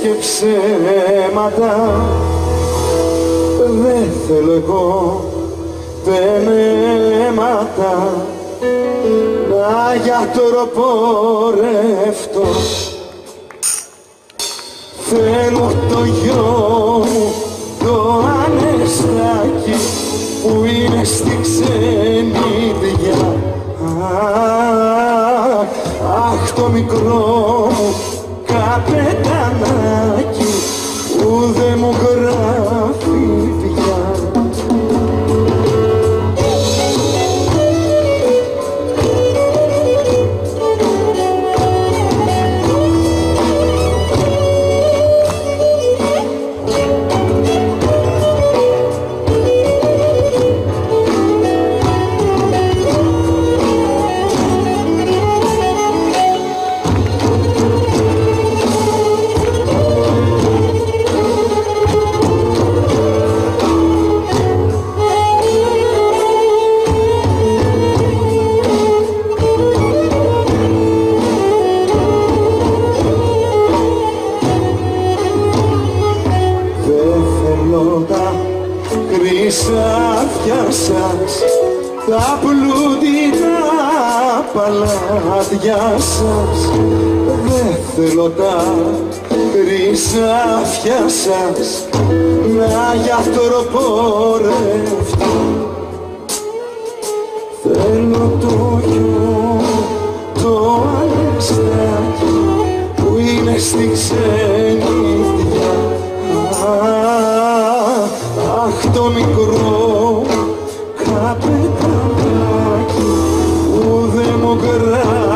και ψέματα. Δεν θέλω εγώ τενέματα να γιατροπορεύτω. Θέλω το γιο μου το Ανεστάκι που είναι στη ξενίδια. Αχ, το μικρό μου καπετανάκι που δεν μου γράφει πια. Τα χρυσάφια σας, τα πλούτινα παλάτια σας. Δεν θέλω τα χρυσάφια σας να γιατροπορεύτω. Θέλω το γιο, το Ανεστάκι που είναι στη ξενίδια. Αχ, το μικρό καπετανάκι που δεν μου γράφει